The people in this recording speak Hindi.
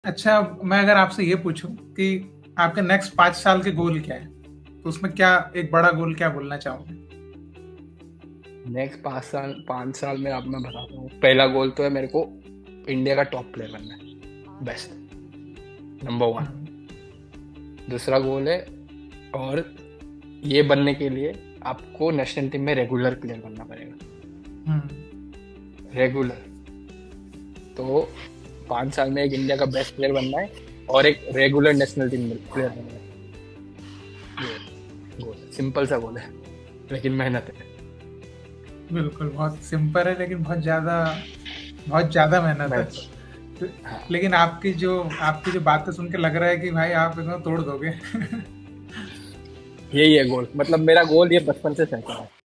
अच्छा, मैं अगर आपसे ये पूछूं कि आपके नेक्स्ट 5 साल के गोल क्या है, तो उसमें क्या एक बड़ा गोल क्या बोलना चाहोगे? नेक्स्ट 5 साल में अब मैं बताता हूँ। पहला गोल तो है मेरे को इंडिया का टॉप प्लेयर बनना है, बेस्ट, नंबर वन। हम्म। दूसरा गोल है, और ये बनने के लिए आपको नेशनल टीम में रेगुलर प्लेयर बनना पड़ेगा। हम्म। रेगुलर। तो 5 साल में एक इंडिया का बेस्ट प्लेयर बनना है और एक रेगुलर नेशनल टीम प्लेयर बनना है। ये गोल है, सिंपल सा गोल है, लेकिन मेहनत है। बिल्कुल, बहुत सिंपल है लेकिन बहुत ज्यादा मेहनत है। मेहनत। तो- हाँ, लेकिन आपकी जो बातें सुन के लग रहा है कि भाई आप एकदम तोड़ दोगे। यही है गोल, मतलब मेरा गोल ये बचपन से सेट है।